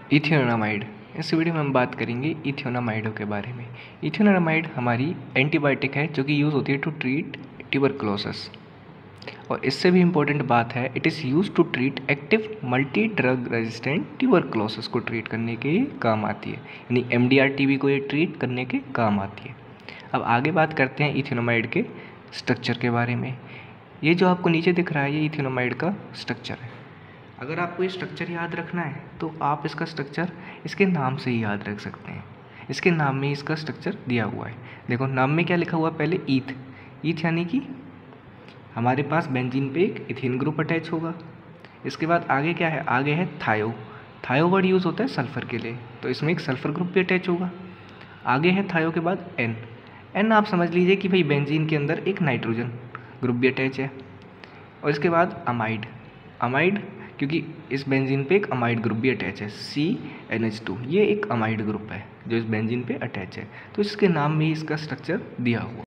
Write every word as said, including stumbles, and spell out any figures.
इथियोनामाइड। इस वीडियो में हम बात करेंगे इथियोनामाइडों के बारे में। इथियोनामाइड हमारी एंटीबायोटिक है जो कि यूज़ होती है टू ट्रीट ट्यूबरकुलोसिस। और इससे भी इम्पोर्टेंट बात है, it is use to treat active multi drug resistant tuberculosis को ट्रीट करने के काम आती है, यानी M D R T B को ये ट्रीट करने के काम आती है। अब आगे बात करते हैं इथियोनामाइड के स्ट्रक्चर के बारे में। ये जो आपको नीचे दिख रहा है ये इथियोनामाइड का स्ट्रक्चर है। अगर आपको ये स्ट्रक्चर याद रखना है तो आप इसका स्ट्रक्चर इसके नाम से ही याद रख सकते हैं। इसके नाम में इसका स्ट्रक्चर दिया हुआ है। देखो नाम में क्या लिखा हुआ है, पहले ईथ। ईथ यानी कि हमारे पास बेंजीन पे एक इथेन ग्रुप अटैच होगा। इसके बाद आगे क्या है, आगे है थायो। थायो वर्ड यूज़ होता है सल्फ़र के लिए, तो इसमें एक सल्फ़र ग्रुप भी अटैच होगा। आगे है थायो के बाद एन। एन आप समझ लीजिए कि भाई बेंजीन के अंदर एक नाइट्रोजन ग्रुप भी अटैच है। और इसके बाद अमाइड। अमाइड क्योंकि इस बेंजीन पे एक अमाइड ग्रुप भी अटैच है, सी एन एच टू। ये एक अमाइड ग्रुप है जो इस बेंजीन पे अटैच है, तो इसके नाम में ही इसका स्ट्रक्चर दिया हुआ।